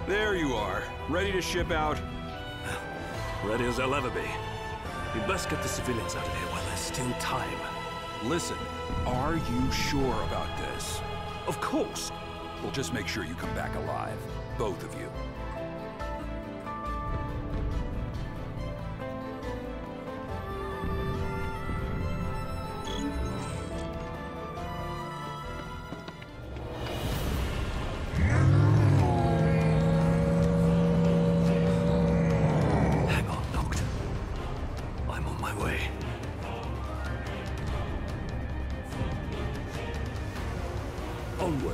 There you are, ready to ship out. Ready as I'll ever be. We'd best get the civilians out of here while there's still time. Listen, are you sure about this? Of course! Well, just make sure you come back alive. Both of you. Hang on, Doctor. I'm on my way. Onward.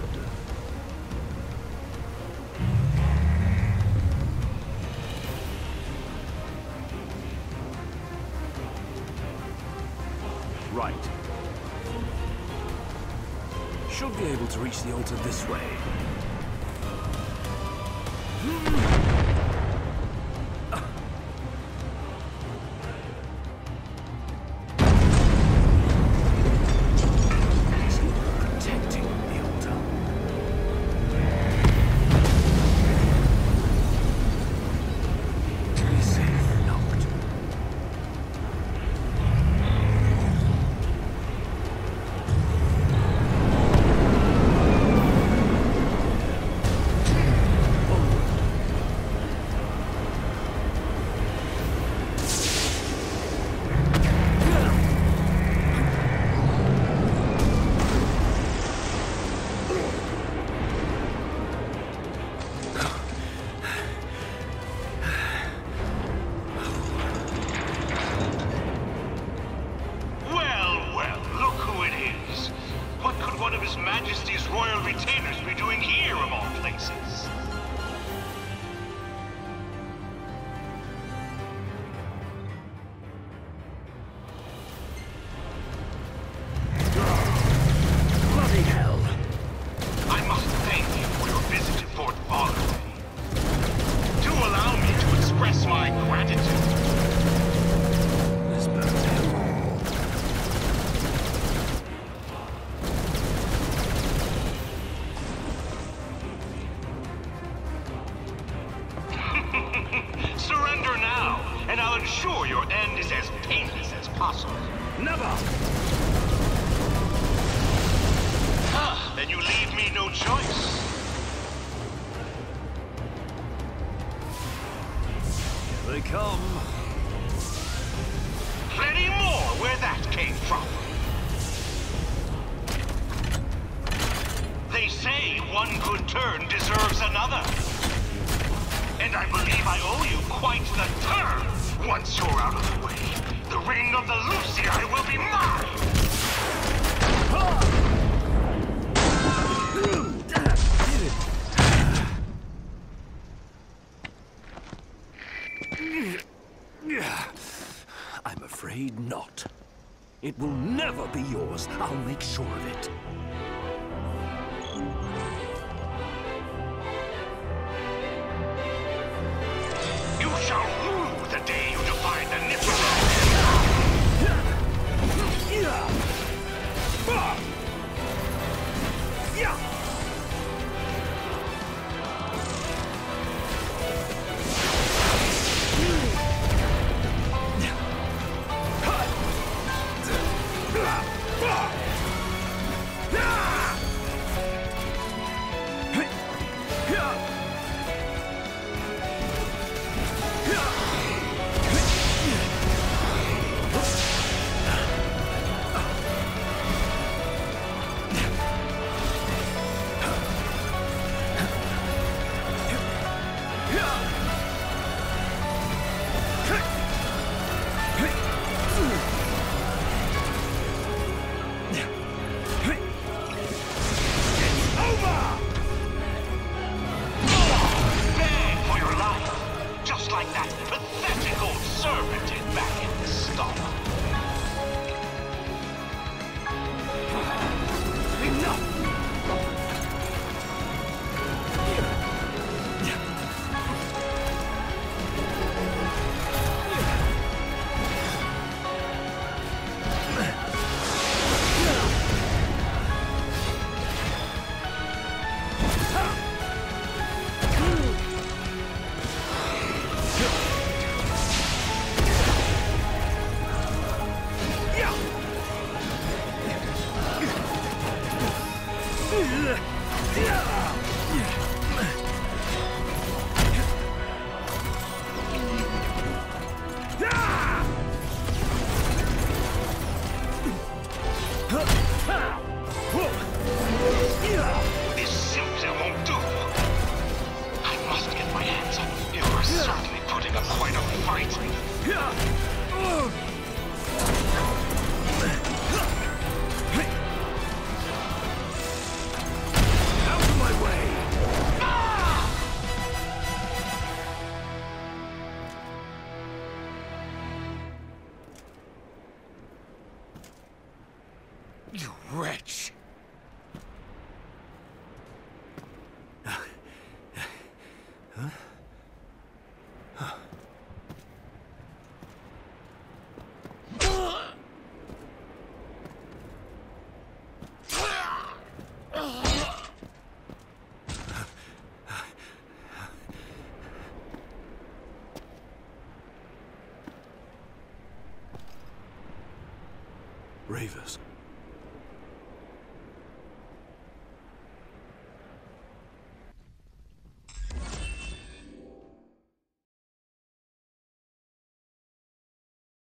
Right. Should be able to reach the altar this way. Protecting the altar. Be safe, Noct. Well, look who it is. What could one of His Majesty's royal retainers be doing here, of all places? Bloody hell! I must thank you for your visit to Fort Vollerday. Do allow me to express my gratitude. This burns hell. Surrender now, and I'll ensure your end is as painless as possible. Never! Then you leave me no choice. Here they come. Plenty more where that came from. They say one good turn deserves another. And I believe I owe you quite the turn. Once you're out of the way, the ring of the Lucii will be mine. I'm afraid not. It will never be yours. I'll make sure of it. You shall rue the day you defy the Niflheim. Ravers.